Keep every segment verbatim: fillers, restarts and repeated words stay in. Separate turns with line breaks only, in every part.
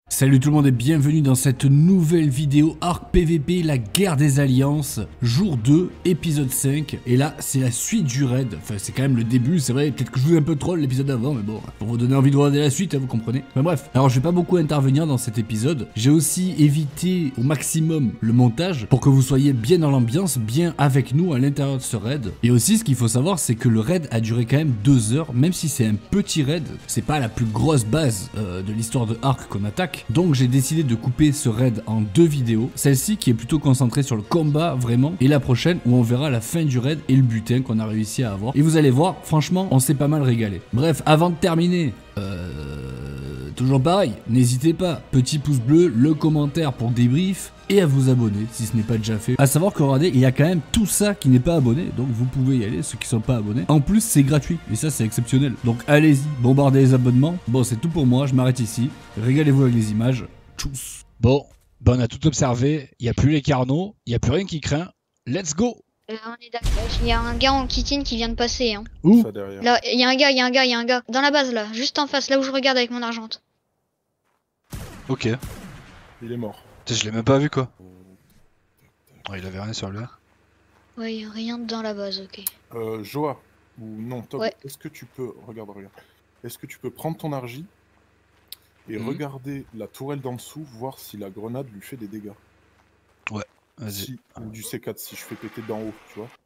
Salut tout le monde et bienvenue dans cette nouvelle vidéo Arc P V P, la guerre des alliances, jour deux, épisode cinq. Et là, c'est la suite du raid. Enfin, c'est quand même le début, c'est vrai. Peut-être que je vous ai un peu troll l'épisode d'avant, mais bon, pour vous donner envie de regarder la suite, hein, vous comprenez. Enfin bref, alors je vais pas beaucoup intervenir dans cet épisode. J'ai aussi évité au maximum le montage pour que vous soyez bien dans l'ambiance, bien avec nous à l'intérieur de ce raid. Et aussi, ce qu'il faut savoir, c'est que le raid a duré quand même deux heures, même si c'est un petit raid. C'est pas la plus grosse base euh, de l'histoire de Arc qu'on attaque. Donc j'ai décidé de couper ce raid en deux vidéos, celle-ci qui est plutôt concentrée sur le combat vraiment, et la prochaine où on verra la fin du raid et le butin qu'on a réussi à avoir. Et vous allez voir, franchement, on s'est pas mal régalé. Bref, avant de terminer, euh, toujours pareil, n'hésitez pas, petit pouce bleu, le commentaire pour débrief, et à vous abonner si ce n'est pas déjà fait. A savoir que regardez, il y a quand même tout ça qui n'est pas abonné, donc vous pouvez y aller, ceux qui sont pas abonnés. En plus, c'est gratuit, et ça c'est exceptionnel. Donc allez-y, bombardez les abonnements. Bon, c'est tout pour moi, je m'arrête ici. Régalez-vous avec les images. Tchuss.
Bon, ben on a tout observé, il n'y a plus les carnaux, il n'y a plus rien qui craint. Let's go!
Euh, on est d'accord. Il y a un gars en kitine qui vient de passer. Hein.
Où?
Ça derrière.
Là, il y a un gars, il y a un gars, il y a un gars. Dans la base là, juste en face, là où je regarde avec mon argente.
Ok.
Il est mort.
Putain, je l'ai même pas vu quoi. Oh, il avait rien sur lui.
Ouais, il y a rien dans la base, ok.
Euh, Joa, ou non, Tom,
Ouais.
est-ce que tu peux... Regarde, regarde. Est-ce que tu peux prendre ton argie et
Mhm.
regarder la tourelle d'en dessous, voir si la grenade lui fait des dégâts?
Ouais, vas-y.
Si, ou du C quatre, si je fais péter d'en haut, tu vois.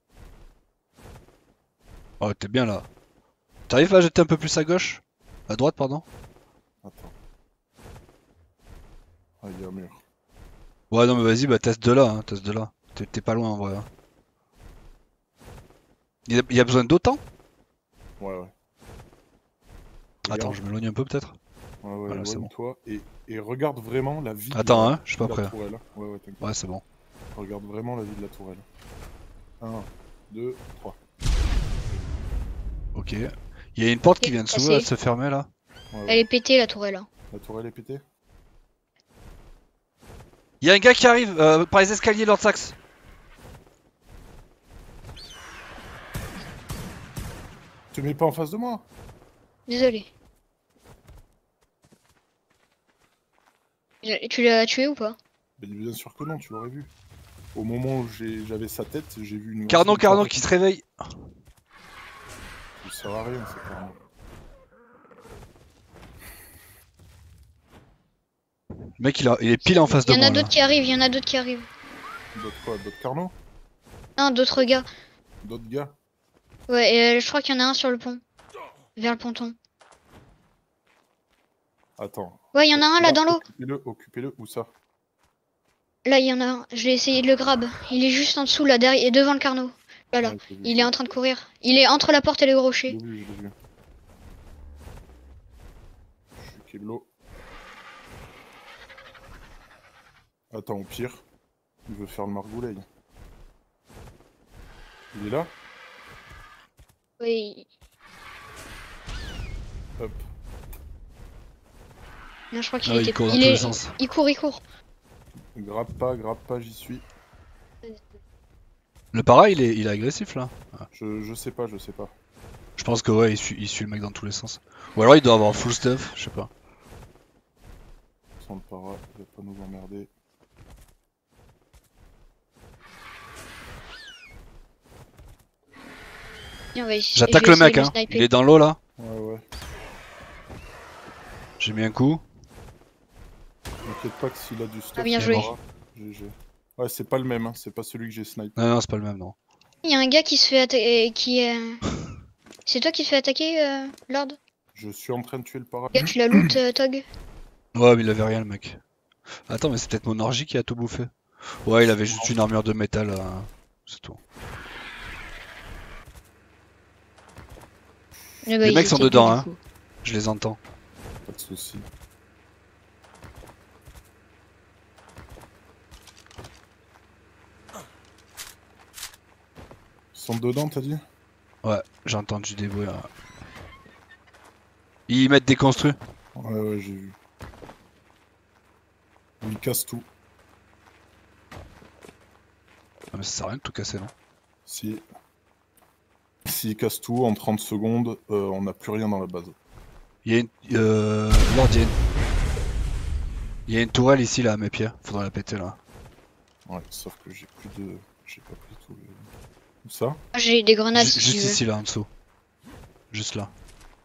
Oh, t'es bien là. T'arrives à jeter un peu plus à gauche? À droite, pardon?
Attends. Ah, il y a un mur.
Ouais, non, mais vas-y, bah teste de là, hein, teste de là. T'es pas loin en vrai. Hein. Il y a, il y a besoin d'autant?
Ouais, ouais.
Attends,
Regarde.
je m'éloigne un peu peut-être?
Ouais, ouais,
Voilà, c'est bon.
toi et, et regarde vraiment la vie
Attends,
de la,
hein, je suis pas
de la
prêt.
tourelle. Ouais, ouais, t'inquiète.
Ouais, c'est bon.
Regarde vraiment la vie de la tourelle. un, deux, trois.
Ok. Il y a une porte qui
Ok,
vient de
passé.
s'ouvrir, de se fermer là.
Ouais, ouais.
Elle est pétée la tourelle. Hein.
La tourelle est pétée?
Il y a un gars qui arrive euh, par les escaliers, Lord Sax.
Te mets pas en face de moi.
Désolé. Tu l'as tué ou pas?
Mais bien sûr que non, tu l'aurais vu. Au moment où j'avais sa tête, j'ai vu une...
Carnot, Carnot qui se réveille.
Ça sert à rien, c'est Carnot.
Le mec il, a, il est pile en face de
Il y en
moi
a
là.
d'autres qui arrivent, il y en a d'autres qui arrivent.
D'autres quoi? D'autres Carnot?
Non, d'autres gars.
D'autres gars?
Ouais, et euh, je crois qu'il y en a un sur le pont. Vers le ponton.
Attends.
Ouais, il y en a un là dans l'eau.
Occupez-le, occupez-le, où ça?
Là, il y en a un. Je vais essayer de le grab. Il est juste en dessous là, derrière, et devant le carnot. Là, là.
Ouais, je l'ai vu,
Il est en train de courir. Il est entre la porte et le
Je
rocher.
l'ai vu, je l'ai vu. Je suis Kello. Attends, au pire, il veut faire le margoulet. Il est là?
Oui.
Hop.
Non, je crois qu'il
Ah,
était.
il court dans
il
tous
est...
les sens.
Il court, il court.
Grappe pas, grappe pas, j'y suis.
Le para il est, il est agressif là.
Je, je sais pas, je sais pas.
Je pense que ouais il suit, il suit le mec dans tous les sens. Ou alors il doit avoir full stuff, je sais pas.
Sans le para, il va pas nous emmerder.
Viens, on va essayer-
J'attaque
je vais
le mec
essayer de
hein.
sniper.
Il est dans l'eau là.
Ouais, ouais.
J'ai mis un coup.
T'inquiète pas que s'il a du stuff,
Ah, bien
il
joué.
aura. G G. Ouais, c'est pas le même, hein. C'est pas celui que j'ai sniper.
Non non c'est pas le même non.
Il y a un gars qui se fait attaquer. Qui euh... C'est toi qui te fais attaquer, euh, Lord?
Je suis en train de tuer le para.
Gars, tu la loot, euh, Tog?
Ouais mais il avait rien le mec. Attends mais c'est peut-être mon orgie qui a tout bouffé. Ouais il avait juste une armure de métal, euh, c'est tout.
Eh bah,
Les
ils
mecs sont
étaient
dedans
deux,
hein.
du coup.
Je les entends.
Pas de soucis. Ils sont dedans, t'as dit?
Ouais j'ai entendu des bruits. Là. Ils mettent des construits.
Ouais, ouais, j'ai vu. Ils cassent tout.
Ah, mais ça sert à rien de tout casser non.
Si. S'ils cassent tout en trente secondes, euh, on n'a plus rien dans la base.
Il y a une. Euh. Lord, il y a une... Il y a une tourelle ici là à mes pieds, faudra la péter là.
Ouais, sauf que j'ai plus de. J'ai pas pris tout le. Où ça?
J'ai des grenades
Ju-
si
juste
tu veux.
ici là en dessous. Juste là.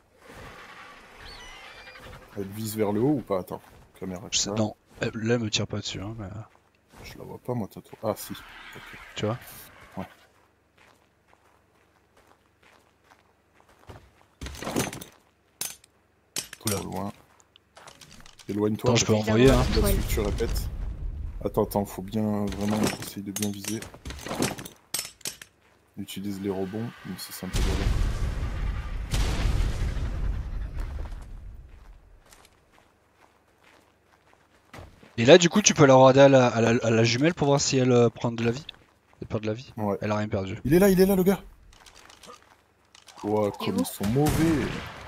Elle vise vers le haut ou pas? Attends. Caméra.
Je sais,
ça.
non, elle, là elle me tire pas dessus hein, mais
Je la vois pas moi, Tato. Ah si. Ok.
tu vois.
Ouais.
Oula.
Trop loin. Éloigne-toi.
Attends, je peux
parce que
envoyer hein.
Ouais.
là-dessus, tu répètes. Attends, attends, faut bien vraiment essayer de bien viser. Utilise les rebonds, même si c'est un peu galère.
Et là du coup tu peux la regarder à la, à la, à la jumelle pour voir si elle euh, prend de la vie. Elle perd de la vie.
Ouais.
Elle a rien perdu.
Il est là, il est là le gars. Ouah,
Et
comme
où
ils sont mauvais.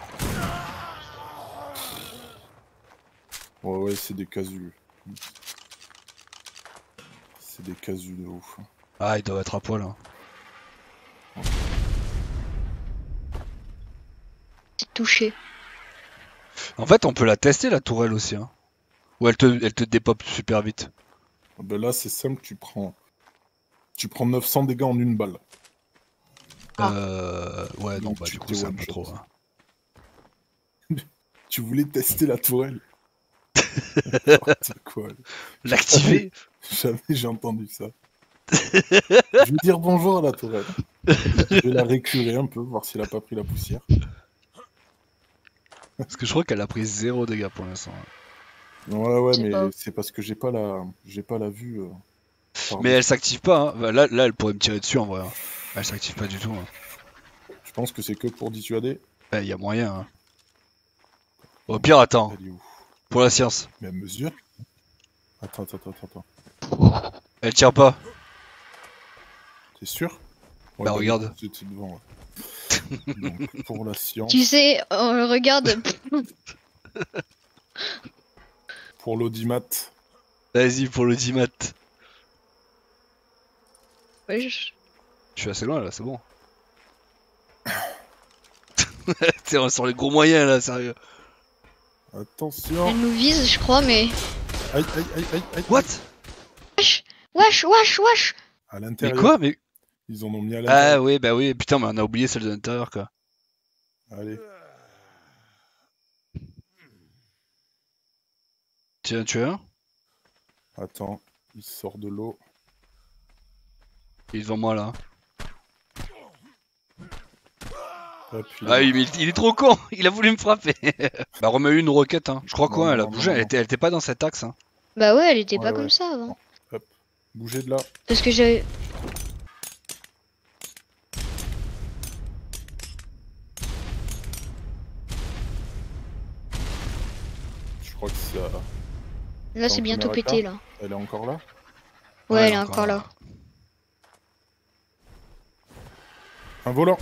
Ouais, ouais, c'est des casus. C'est des casus de ouf.
Ah ils doivent être à poil hein.
C'est touché.
En fait on peut la tester la tourelle aussi hein. Ou elle te, elle te dépop super vite.
Ben là, c'est simple, tu prends. Tu prends neuf cents dégâts en une balle.
Ah.
Euh... Ouais non
Donc
bah
tu
du coup
t'es
c'est un
one
peu
shot.
trop hein.
Tu voulais tester la tourelle. N'importe quoi.
L'activer.
Jamais j'ai entendu ça. Je vais dire bonjour à la tourelle. Je vais la récurer un peu, voir si elle a pas pris la poussière.
Parce que je crois qu'elle a pris zéro dégâts pour l'instant.
Ouais, ouais,
Je sais
mais
pas.
c'est parce que j'ai pas la, j'ai pas la vue. euh, par
Mais elle
dessus.
s'active pas hein. Bah, là, là elle pourrait me tirer dessus en vrai. hein. Elle s'active pas du tout. Hein.
Je pense que c'est que pour dissuader.
Bah y a moyen hein. Au pire attends,
Elle est où?
pour la science.
Mais elle mesure. Attends, attends, attends, attends.
Elle tire pas.
T'es sûr? Ouais,
Bah, regarde.
C'était devant. Ouais. Donc, pour la science,
Tu sais, on le regarde.
pour l'audimat,
Vas-y pour l'audimat.
Ouais, je-
Je suis assez loin là, c'est bon. T'es sur les gros moyens là, sérieux.
attention.
Elle nous vise, je crois, mais.
Aïe, aïe, aïe, aïe, aïe.
What?
Wesh, wesh, wesh, wesh.
À
Mais
l'intérieur.
quoi? Mais.
Ils en ont mis à
Ah
l'intérieur.
oui, bah oui, putain, mais on a oublié celle de l'intérieur quoi.
Allez.
Tiens, tu as un?
Attends, il sort de l'eau.
Il est devant moi là.
Hop, il
Ah
est-
oui, mais il, il est trop con, il a voulu me frapper. Bah remets une roquette hein. Je crois
Non,
quoi, elle a
non,
bougé,
non,
elle
non.
était, elle était pas dans cet axe hein.
Bah ouais, elle était
Ouais,
pas
ouais.
comme ça avant.
Bougez de là.
Parce que j'avais.
Je crois que ça.
Là, c'est
Tant
bientôt
que
pété là.
Elle est encore là?
Ouais,
Ouais,
elle est encore là.
Un volant.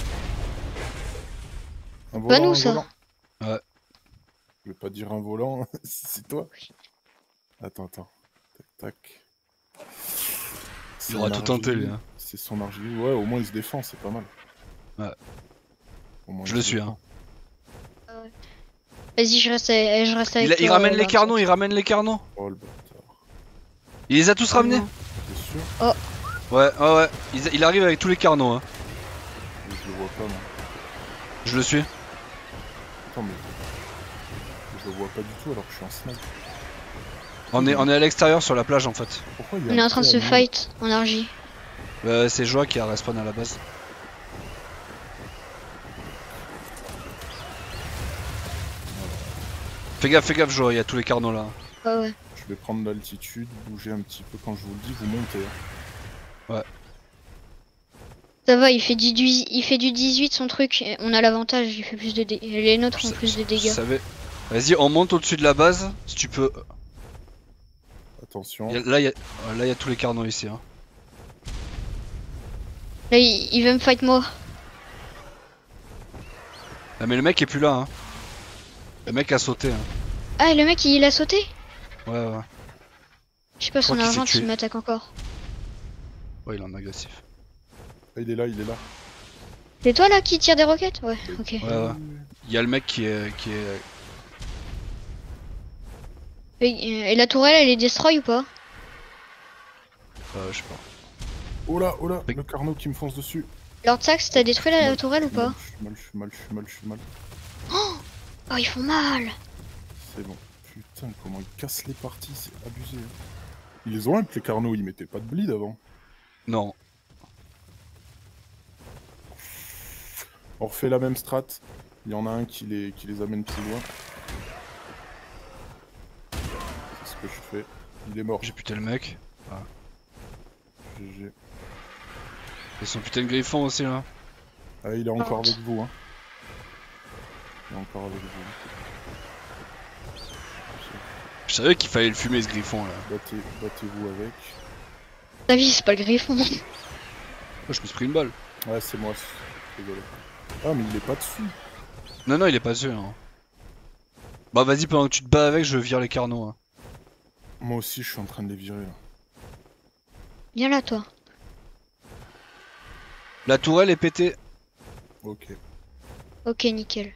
Un volant.
Pas nous,
un
ça.
volant.
Ouais.
Je vais pas dire un volant, si c'est toi. Attends, attends. Tac, tac.
Il aura tout tenté lui hein.
C'est son argile. Ouais, au moins il se défend, c'est pas mal.
Ouais.
Au moins,
Je
il
le
se
suis
défend.
Ah Vas-y, je reste, à- je reste avec
Il, il
toi,
ramène
euh,
les
Vincent.
carnons, il ramène les carnons.
Oh le bâtard.
Il les a tous
Oh
ramenés.
non.
T'es sûr?
Ouais, ouais, ouais. Il, il arrive avec tous les carnons hein.
Je le vois pas, moi.
Je le suis.
Attends, mais. Je le vois pas du tout alors que je suis en snipe.
On est, on est à l'extérieur sur la plage en fait.
Pourquoi il y a
On est
un
en train de
trou
se
en haut?
fight en argile.
Euh, c'est Joa qui a respawn à la base. Fais gaffe, fais gaffe Joa, il y a tous les carnons là.
Ouais, ouais.
Je vais prendre l'altitude, bouger un petit peu quand je vous le dis, vous montez. hein.
Ça va, il fait du, du- il fait du dix-huit son truc. et On a l'avantage, il fait plus de dégâts. Les nôtres ont
Je-
plus de
je
dégâts.
savais. Vas-y, on monte au-dessus de la base, si tu peux.
Attention.
Y a- là, il y a... là, il y a tous les carnons ici. Hein.
Là, il, il veut me fight moi.
Ah, mais le mec est plus là. Hein. Le mec a sauté. Hein.
Ah, le mec, il a sauté?
Ouais, ouais.
Je sais pas,
Je
son
crois qu'il s'est
argent
tué.
s'il m'attaque encore.
Ouais, il est en agressif.
Ah, il est là, il est là.
C'est toi là qui tire des roquettes? Ouais, ok.
Ouais, ouais. Il y a le mec qui est. Qui est...
Et, et la tourelle, elle est destroy ou pas?
Euh, je sais pas.
Oh là, oh là,
Oui.
le Carnot qui me fonce dessus.
Lord Sax, t'as détruit la, la
Mal,
tourelle ou pas?
Je suis mal, je suis mal, je suis mal, je suis mal.
Oh, ils font mal.
C'est bon. Putain, comment ils cassent les parties, c'est abusé. Hein. Ils les ont un que les Carnots, ils mettaient pas de bleed avant.
Non.
On refait la même strat. Il y en a un qui les, qui les amène plus loin. C'est ce que je fais. Il est mort.
J'ai putain le mec.
G G.
Et son putain de griffon aussi là.
Ah, il est encore
Honte.
avec vous. Hein. Il est encore avec vous.
Je savais qu'il fallait le fumer ce griffon là.
Battez, battez-vous avec.
Ta vie, c'est pas le griffon.
Oh, je me suis pris une balle.
Ouais, c'est moi. c'est rigolo. Ah, mais il est pas dessus.
Non, non, il est pas sûr. Hein. Bah vas-y, pendant que tu te bats avec, je vire les carnaux. Hein.
Moi aussi, je suis en train de les virer là.
Viens là, toi.
La tourelle est pétée.
Ok.
Ok, nickel.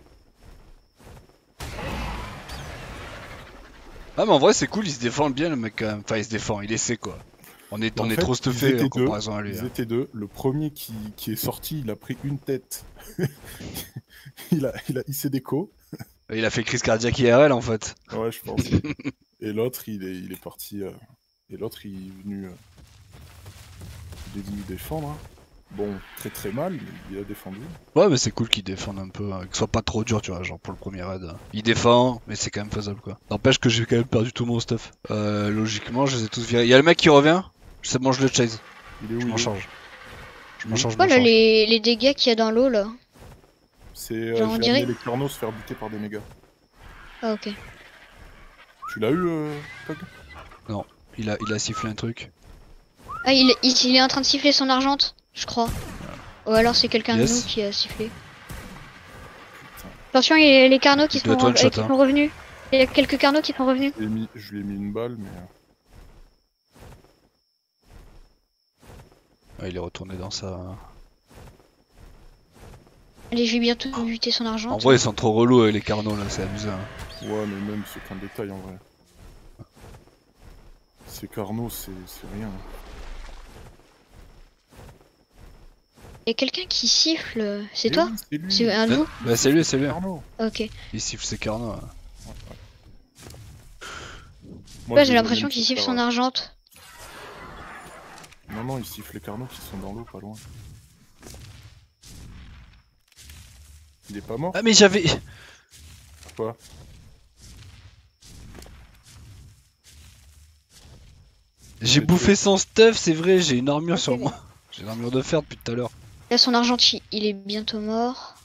Ah mais en vrai c'est cool, il se défend bien le mec quand même. Enfin il se défend, il essaie quoi. On est, on
En
est
fait,
trop
ils
stuffé
étaient
en comparaison à lui.
Ils
hein.
étaient deux. Le premier qui, qui est sorti, il a pris une tête. il, a, il a hissé des coups.
Il a fait crise cardiaque I R L en fait.
Ouais, je pense. Et l'autre, il est, il est parti. euh, Et l'autre, il est venu. euh, Il est venu défendre. hein. Bon, très très mal, mais il a défendu.
Ouais mais c'est cool qu'il défende un peu, hein, que ce soit pas trop dur tu vois, genre pour le premier raid. hein. Il défend, mais c'est quand même faisable quoi. N'empêche que j'ai quand même perdu tout mon stuff. Euh, logiquement je les ai tous virés. Il y a le mec qui revient, c'est bon je le chase.
Il est où
Je
il
m'en
est où
charge. Je m'en
Oui.
charge, je
Quoi
m'en
là,
charge.
les, les dégâts qu'il y a dans l'eau là?
C'est. Euh,
Genre, on
J'ai
dirait-
amené les Carnots se faire buter par des mégas.
Ah, ok.
Tu l'as eu, euh, Pog
Il a, il a sifflé un truc.
Ah, il, il, il est en train de siffler son argente, je crois. Ou alors c'est quelqu'un
Yes.
de nous qui a sifflé.
Putain,
Attention, il y a les carnaux qui,
Il doit
sont,
être one
euh,
shot,
qui
hein.
sont revenus. Il y a quelques carnaux qui sont revenus.
je lui ai mis, je lui ai mis une balle, mais. euh,
Ouais, il est retourné dans sa...
Allez, je vais bientôt buter son argent.
En vrai ils sont trop relous avec les carnaux là, c'est amusant. hein.
Ouais, mais même c'est qu'un détail en vrai. Ces Carnots, c'est c'est rien.
Il y a quelqu'un qui siffle. C'est
Eh
toi?
oui, C'est lui.
C'est un de vous?
Bah c'est lui, c'est lui.
Carnot.
Ok.
Il siffle ses carnaux. hein.
Moi,
Ouais,
je
j'ai
les ai
l'impression
même
qu'il
fait
siffle
faire,
son
euh,
argente.
Non, non, il siffle les Carnots qui sont dans l'eau, pas loin. Il est pas mort
Ah mais j'avais...
Quoi
J'ai
Mais
bouffé
tu-
son stuff, c'est vrai, j'ai une armure sur moi. J'ai une armure de fer depuis tout à l'heure.
Là, son argent, il- il est bientôt mort.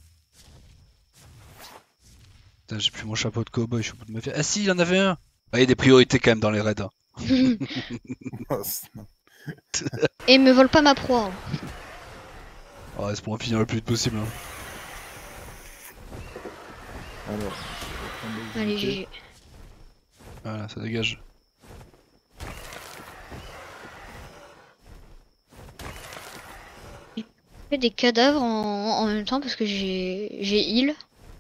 Putain, j'ai plus mon chapeau de cowboy, je suis au bout de ma vie. Ah si, il en avait un. Ah, il y a des priorités quand même dans les raids. hein.
Ah, c'est- non.
Et me vole pas ma proie. hein.
Ouais, c'est pour en finir le plus vite possible. hein.
Alors, je vais reprendre les
Allez,
unités.
G G.
Voilà, ça dégage.
Je fais des cadavres en, en même temps parce que j'ai j'ai heal.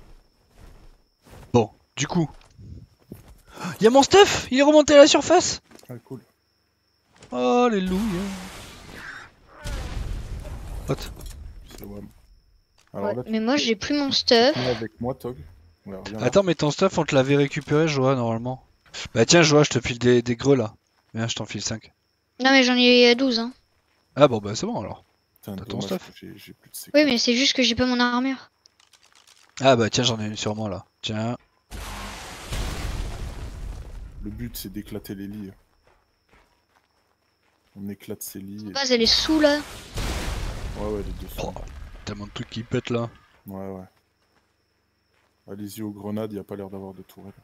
Bon, du coup... Il y a mon stuff. Il est remonté à la surface.
Ah, cool.
Alléluia. Hot.
C'est Wam. Alors
Ouais,
là, tu
mais moi, j'ai plus mon stuff.
viens avec moi, Tog. Ouais, reviens là.
Attends, mais ton stuff, on te l'avait récupéré, Joa, normalement. Bah tiens, Joa, je te file des, des greux là. Viens, je t'en file cinq.
Non, mais j'en ai douze. Hein.
Ah bon, bah c'est bon alors.
Putain,
t'as ton
dommage
stuff
que j'ai j'ai plus de séquelles.
Oui, mais c'est juste que j'ai pas mon armure.
Ah bah tiens, j'en ai une sur moi là. Tiens.
Le but, c'est d'éclater les lits. On éclate ces lits.
La
Et...
base, elle est sous là.
Ouais, ouais, les deux sont.
Oh, tellement de trucs qui pètent là.
Ouais, ouais. Allez-y aux grenades, y a pas l'air d'avoir de tourelle.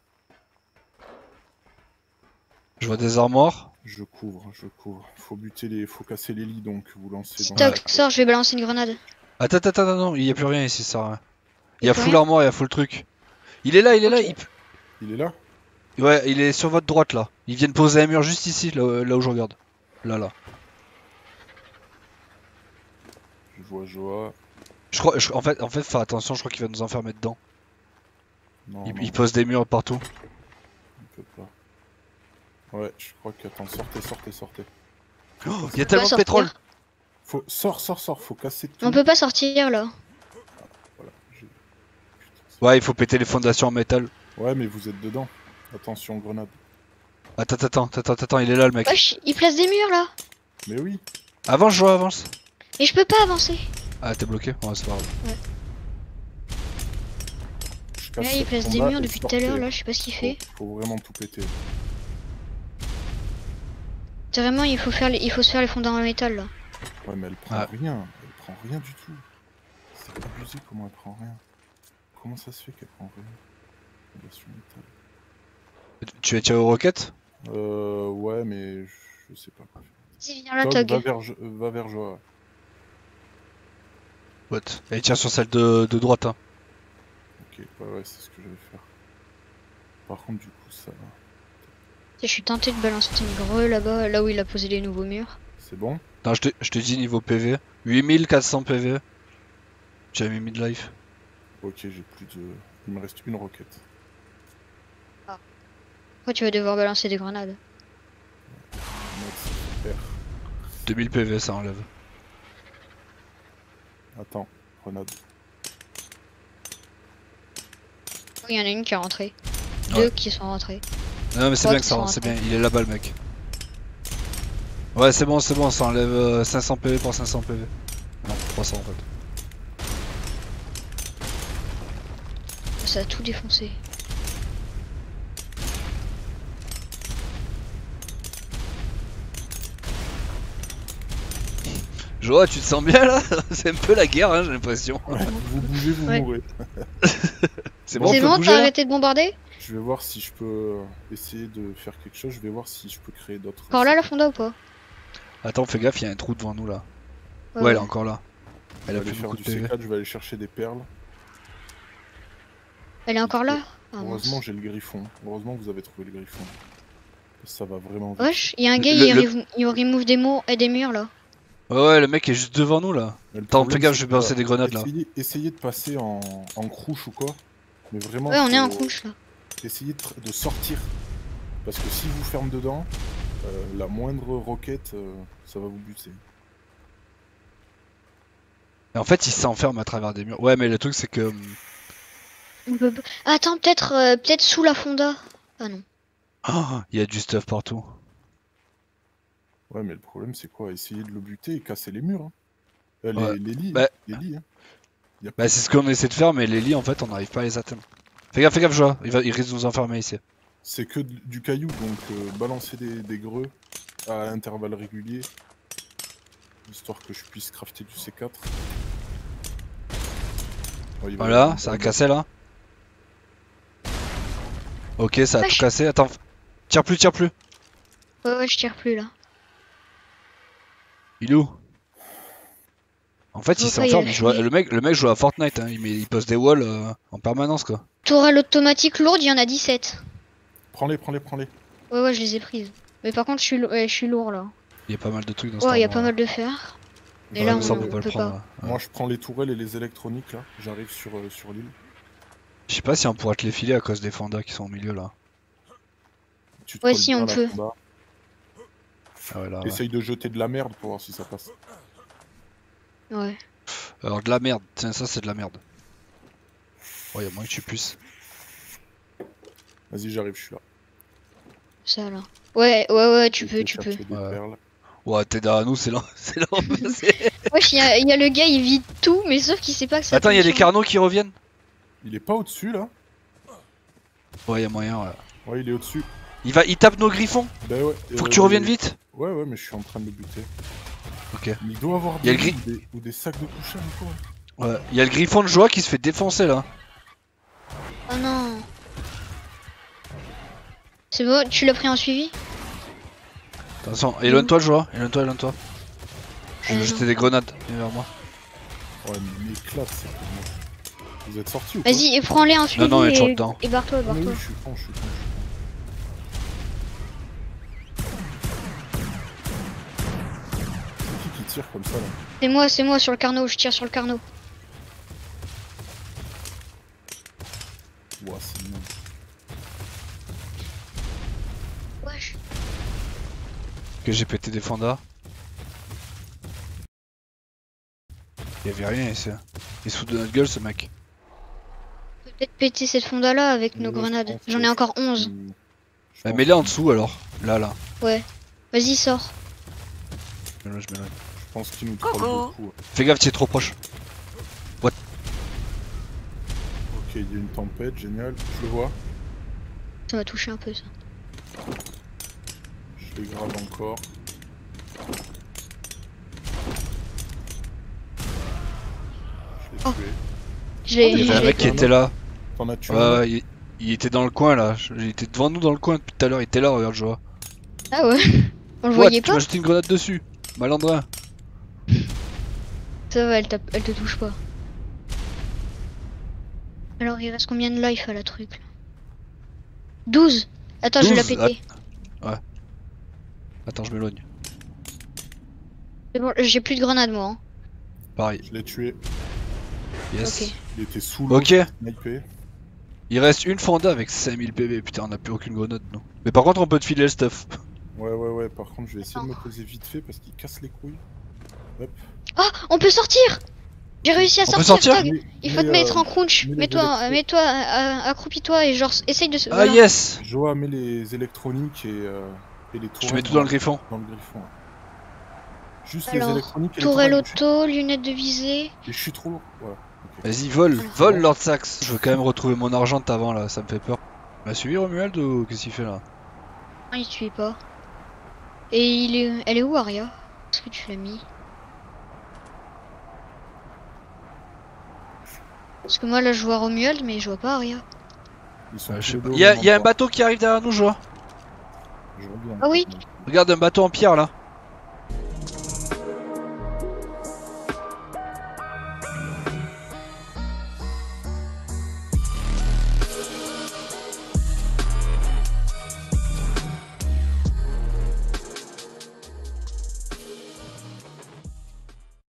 Je vois des armoires.
Je couvre, je couvre. Faut buter les. Faut casser les lits donc vous lancez
Si
dans
Tog sort, je vais balancer une grenade.
Attends, attends, attends, non, il y a plus rien ici, ça sert à rien. Il y a
plus
full
rien
armoire, il y a full truc. Il est là, il est là.
Ok.
il-
Il est là
Ouais, il est sur votre droite là. Ils viennent poser un mur juste ici, là, là où je regarde. Là, là.
Je vois Joa.
Je crois, je- en fait, en fait, fais attention, je crois qu'il va nous enfermer dedans.
Non,
Il,
non,
il pose des murs partout.
il peux pas. Ouais, je crois que... Attends, sortez, sortez, sortez.
Oh, y a tellement de
sortir.
pétrole.
Faut... Sors, sors, sors, faut casser tout.
On peut pas sortir là.
Voilà, j'ai-
Ouais, il faut péter les fondations en métal.
Ouais, mais vous êtes dedans. Attention, grenade.
Attends, attends, attends, attends, il est là le mec.
Wesh, il place des murs là.
Mais oui.
Avance, je vois, avance.
Et je peux pas avancer.
Ah, t'es bloqué? Ouais, c'est pas grave.
Je casse
Là, il
cette
place des
fonda
murs
et
depuis tout à l'heure
sortez.
là, je sais pas ce qu'il fait.
Faut, faut vraiment tout péter.
C'est vraiment, il faut faire, les... il faut se faire les fondaments en métal là.
Ouais, mais elle prend
Ah.
rien. Elle prend rien du tout. C'est abusé comment elle prend rien. Comment ça se fait qu'elle prend rien? Fondation métal.
Tu vas tirer aux roquettes?
Euh, ouais, mais je, je sais pas quoi faire.
Vas-y, viens là,
Tog,
Tog.
va vers, Jo- euh, va vers Joa.
What? Et tire sur celle de, de droite, hein.
Ok, ouais, ouais, c'est ce que je vais faire. Par contre, du coup, ça...
Je suis tenté de balancer une greu là-bas, là où il a posé les nouveaux murs.
C'est bon?
Non, je te, je te dis niveau P V. huit mille quatre cents P V. J'ai mis mid-life.
Ok, j'ai plus de... Il me reste une roquette.
Après, tu vas devoir balancer des grenades.
Mec, c'est super.
deux mille P V, ça enlève.
Attends, grenade.
Oh, il y en a une qui est rentrée.
Ouais.
Deux qui sont rentrés.
Non, mais c'est
Ouais,
bien que ça
ils
rentre,
sont
c'est bien. Il est là-bas le mec. Ouais, c'est bon, c'est bon, ça enlève euh, cinq cents P V pour cinq cents P V. Non, trois cents en fait.
Ça a tout défoncé.
Joa, tu te sens bien là? C'est un peu la guerre, hein, j'ai l'impression.
Ouais, vous bougez, vous
Ouais.
mourrez.
C'est bon, on
C'est
peut
bon,
bouger
t'as
là?
arrêté de bombarder?
Je vais voir si je peux euh, essayer de faire quelque chose. Je vais voir si je peux créer d'autres...
Encore là la fonda ou pas?
Attends, fais gaffe, il y a un trou devant nous là. Ouais, elle est encore là.
Je
Elle
vais
a
aller
plus
faire
beaucoup
du
de P
C
V.
quatre, je vais aller chercher des perles.
Elle est encore là? Ah,
Heureusement,
mince.
j'ai le griffon. Heureusement que vous avez trouvé le griffon. Ça va vraiment vite.
Wesh, il y a un gars,
Le-
il,
le-
remove- il remove des, murs et des murs là.
Ouais, ouais, le mec est juste devant nous là.
Mais le
Attends,
problème,
fais gaffe,
c'est
je vais
que,
balancer
euh,
des grenades là.
Essayez, essayez de passer en, en crouche ou quoi. Mais vraiment,
Ouais, on est en
faut-
couche là.
essayez de, tr- de sortir. Parce que si vous ferme dedans, euh, la moindre roquette, euh, ça va vous buter.
Et en fait, il s'enferme à travers des murs. Ouais, mais le truc c'est que. hum,
On peut... pas- Ah, attends, peut-être euh, peut-être sous la fonda. Ah non.
oh, il y a du stuff partout.
Ouais, mais le problème, c'est quoi? Essayez de le buter et casser les murs. Hein. Euh, les,
Ouais.
les lits.
Bah-
hein, les lits hein. Y a pas-
Bah, c'est ce qu'on essaie de faire, mais les lits en fait, on n'arrive pas à les atteindre. Fais gaffe, fais gaffe, Joa. Il, va... il risque de nous enfermer ici.
C'est que d- du caillou, donc euh, balancez des, des greux à intervalles réguliers. Histoire que je puisse crafter du C quatre. Ouais, il va y
Voilà,
avoir-
ça a cassé là. Ok, ça a
Wesh.
tout cassé. Attends, tire plus, tire plus.
Ouais, ouais, je tire plus là.
Il est où? En fait,
Je
il
vois pas, il
s'enferme.
a
il joue à-
fini.
Le mec, le mec joue à Fortnite. Hein. Il, met... il pose des walls euh, en permanence quoi.
Tourelle automatique lourde, il y en a dix-sept.
Prends-les, prends-les, prends-les.
Ouais, ouais, je les ai prises. Mais par contre, je suis, lo- ouais, je suis lourd là.
Il y a pas mal de trucs dans ce
Ouais, il y a
endroit,
pas
là.
mal de fer. Et
Bah,
là,
Ouais, ça,
on-
on peut pas
on
le
peut
prendre.
pas.
là. Ouais.
Moi, je prends les tourelles et les électroniques là. J'arrive sur, euh, sur l'île.
Je sais pas si on pourra te les filer à cause des fandas qui sont au milieu là.
Tu te
Ouais,
colles
si,
bien
on
à la
peut.
fonda.
Ah ouais, là, ouais.
Essaye de jeter de la merde pour voir si ça passe.
Ouais.
Alors de la merde. Tiens, ça c'est de la merde. Ouais, y'a moins que tu puisses.
Vas-y, j'arrive, je suis là.
Ça là. Ouais, ouais, ouais, tu
Je
peux,
vais
tu peux.
chercher des
Ouais.
perles.
Ouais, t'es derrière nous, c'est là. C'est là. c'est-
Wesh, il y, a- il y a le gars, il vide tout, mais sauf qu'il sait pas que ça.
Attends,
tombe
y'a des
sur lui.
carnaux qui reviennent.
Il est pas au-dessus là?
Ouais, y'a moyen. Ouais.
Ouais, il est au-dessus.
Il va, il tape nos griffons.
Bah ouais.
Faut que
euh,
tu reviennes
mais-
vite.
Ouais, ouais, mais je suis en train de le buter.
Ok.
Mais il doit avoir
Y a
des,
le gris-
ou des, ou des sacs de couchage ou quoi.
Ouais. Y'a le griffon de Joa qui se fait défoncer là.
Oh non. C'est bon, tu l'as pris en suivi?
Attention, éloigne-toi, Joa. Éloigne-toi, éloigne-toi. Je vais
Euh,
jeter des grenades. Viens vers moi.
Ouais, mais il m'éclate, c'est pour moi. Vous êtes sortis ou pas?
Vas-y, et prends-les en suivi
non, il est toujours
et,
dedans.
et barre-toi,
Ah, mais
barre-toi.
oui, je suis con, je suis con, je suis con. C'est qui qui tire comme ça là?
C'est moi, c'est moi sur le carnot, je tire sur le carnot.
Ouah, c'est mignon.
wesh.
Que j'ai pété des fondas. Y'avait rien ici. Il se fout de notre gueule ce mec.
On peut peut-être péter cette fonda là avec nos
Ouais, je
grenades.
pense
J'en
que-
ai encore onze.
Hmm, je
Bah,
pense
mets-les en
que-
dessous alors. Là, là.
Ouais. Vas-y, sors.
Je m'éloigne, je m'éloigne.
Je pense qu'il nous troll beaucoup.
Fais gaffe, tu es trop proche.
Ok, il y a une tempête, génial. Je le vois.
Ça m'a touché un peu ça.
Je les grave encore. Je l'ai
Oh.
tué.
Je l'ai.
Il y
je
avait un
l'ai-
mec qui était là.
T'en as tué
Ouais,
un
ouais, il, il était dans le coin là. Je- Il était devant nous dans le coin depuis tout à l'heure. Il était là, regarde, je vois.
Ah ouais. On le
What,
voyait
tu
pas.
m'as jeté une grenade dessus. Malandrin.
Ça va, elle, tape- elle te touche pas. Alors il reste combien de life à la truc là douze. Attends, je vais la
douze,
péter.
Attends, je m'éloigne.
C'est bon, j'ai plus de grenades moi. Hein.
Pareil.
Je l'ai tué.
Yes.
Ok.
Il était sous l'eau.
Ok.
Snipé.
Il reste une fonda avec cinq mille P V. Putain, on a plus aucune grenade, non. Mais par contre, on peut te filer le stuff.
Ouais, ouais, ouais. Par contre, je vais essayer de me
Attends.
poser vite fait parce qu'il casse les couilles. Hop.
Ah, on peut sortir. J'ai réussi à
On peut
sortir.
sortir
Tag.
Mais-
Il faut
mais,
te mettre
euh,
en crunch.
mets les
Mets-toi,
électro-
mets-toi, euh, accroupis-toi et genre essaye de se.
Ah
voilà.
yes.
Joa, mets les électroniques et, euh, et les
Je te
tourelles
mets tout dans le griffon.
Dans le griffon. Ouais. Juste
Alors,
les électroniques et
Tourelle
les tourelles.
auto, lunettes de visée.
Et je suis trop lourd. Voilà. ok.
Vas-y, vole,
Voilà.
vole Lord Sax. Je veux quand même retrouver mon argent d'avant là, ça me fait peur. Tu m'as suivi Romuald ou qu'est-ce qu'il fait là?
Non, il te suit pas. Et il est, elle est où Aria? Est-ce que tu l'as mis? Parce que moi là je vois Romuald mais je vois pas Aria.
Ils sont
Ouais, je
tous
sais
les
pas.
deux au
Il y a,
même
il y a un
endroit.
bateau qui arrive derrière nous, je vois.
Je vois bien.
Ah oui.
Regarde un bateau en pierre là.